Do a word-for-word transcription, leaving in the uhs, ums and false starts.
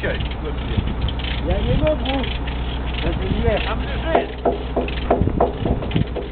Включай. Я не могу. Это не. Там лежит.